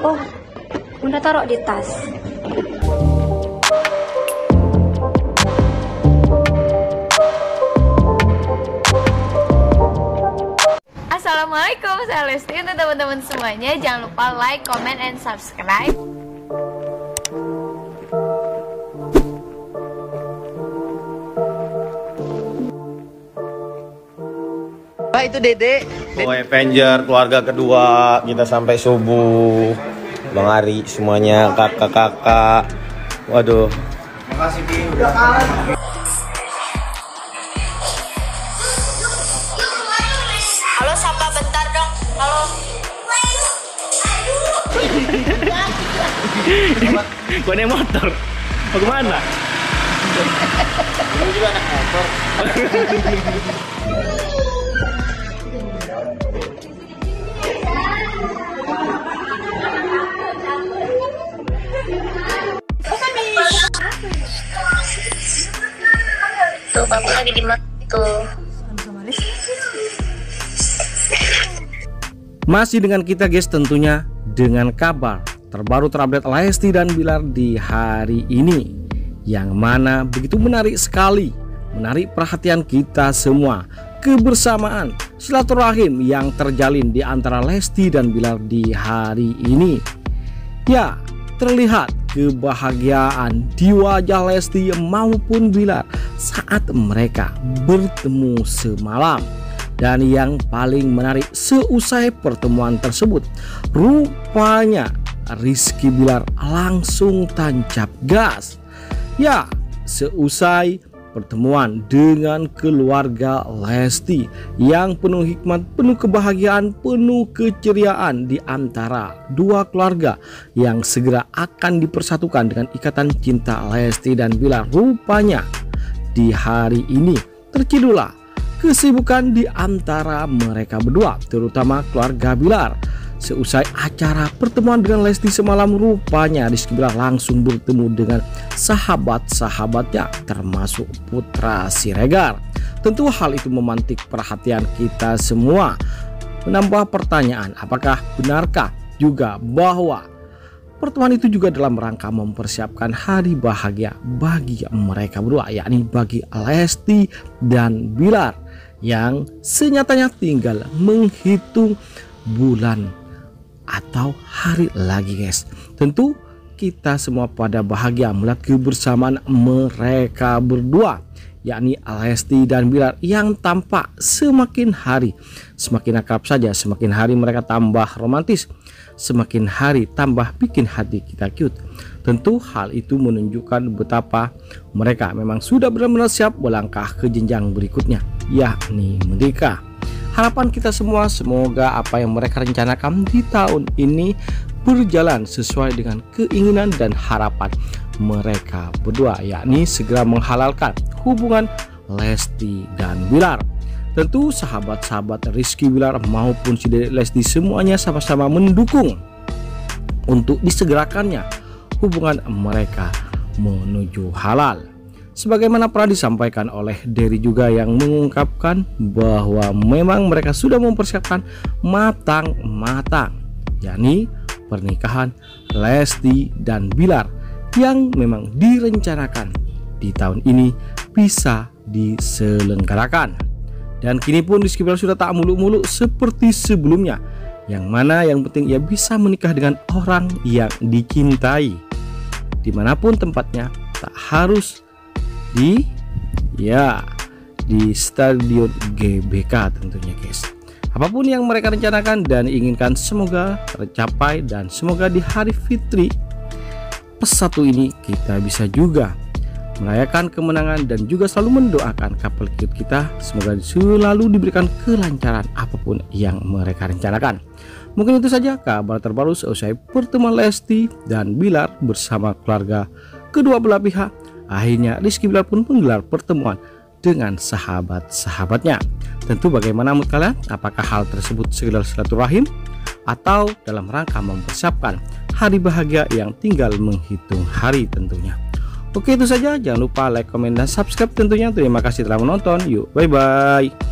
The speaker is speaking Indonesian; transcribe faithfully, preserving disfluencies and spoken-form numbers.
Oh, Bunda taruh di tas. Assalamualaikum, saya Lesti. Untuk teman-teman semuanya, jangan lupa like, comment, and subscribe. Pak, itu Dede. Oh, Avenger keluarga kedua kita sampai subuh. Bang Ari semuanya, kakak-kakak. Waduh. Makasih Bi, udah kalah. Halo, sapa bentar dong. Halo. Gua naik motor. Mau kemana? Lu juga anak motor. Tuh, aku lagi di mana tuh? Masih dengan kita guys, tentunya dengan kabar terbaru terupdate Lesti dan Bilar di hari ini, yang mana begitu menarik sekali, menarik perhatian kita semua. Kebersamaan silaturahim yang terjalin di antara Lesti dan Bilar di hari ini. Ya, terlihat kebahagiaan di wajah Lesti maupun Bilar saat mereka bertemu semalam. Dan yang paling menarik, seusai pertemuan tersebut, rupanya Rizky Bilar langsung tancap gas. Ya, seusai pertemuan dengan keluarga Lesti yang penuh hikmat, penuh kebahagiaan, penuh keceriaan di antara dua keluarga yang segera akan dipersatukan dengan ikatan cinta Lesti dan Bilar. Rupanya di hari ini tercidulah kesibukan di antara mereka berdua, terutama keluarga Bilar. Seusai acara pertemuan dengan Lesti semalam, rupanya Rizky Bilar langsung bertemu dengan sahabat-sahabatnya, termasuk Putra Siregar. Tentu hal itu memantik perhatian kita semua, menambah pertanyaan, apakah benarkah juga bahwa pertemuan itu juga dalam rangka mempersiapkan hari bahagia bagi mereka berdua, yakni bagi Lesti dan Bilar, yang senyatanya tinggal menghitung bulan atau hari lagi guys. Tentu kita semua pada bahagia melihat kebersamaan mereka berdua, yakni Lesti dan Bilar, yang tampak semakin hari semakin akrab saja, semakin hari mereka tambah romantis, semakin hari tambah bikin hati kita cute. Tentu hal itu menunjukkan betapa mereka memang sudah benar-benar siap melangkah ke jenjang berikutnya, yakni menikah. Harapan kita semua, semoga apa yang mereka rencanakan di tahun ini berjalan sesuai dengan keinginan dan harapan mereka berdua, yakni segera menghalalkan hubungan Lesti dan Bilar. Tentu sahabat-sahabat Rizky Bilar maupun si Dedek Lesti semuanya sama-sama mendukung untuk disegerakannya hubungan mereka menuju halal. Sebagaimana pernah disampaikan oleh Dery juga, yang mengungkapkan bahwa memang mereka sudah mempersiapkan matang-matang, yakni pernikahan Lesti dan Bilar yang memang direncanakan di tahun ini bisa diselenggarakan. Dan kini pun Rizky Bilar sudah tak muluk-muluk seperti sebelumnya, yang mana yang penting ia bisa menikah dengan orang yang dicintai dimanapun tempatnya, tak harus di ya di stadion G B K tentunya guys. Apapun yang mereka rencanakan dan inginkan semoga tercapai, dan semoga di hari Fitri pesatu ini kita bisa juga merayakan kemenangan dan juga selalu mendoakan couple cute kita semoga selalu diberikan kelancaran apapun yang mereka rencanakan. Mungkin itu saja kabar terbaru seusai pertemuan Lesti dan Bilar bersama keluarga kedua belah pihak. Akhirnya Rizky Bilar pun menggelar pertemuan dengan sahabat-sahabatnya. Tentu bagaimana menurut kalian? Apakah hal tersebut sekedar silaturahim atau dalam rangka mempersiapkan hari bahagia yang tinggal menghitung hari tentunya? Oke, itu saja. Jangan lupa like, komen, dan subscribe tentunya. Terima kasih telah menonton. Yuk, bye-bye.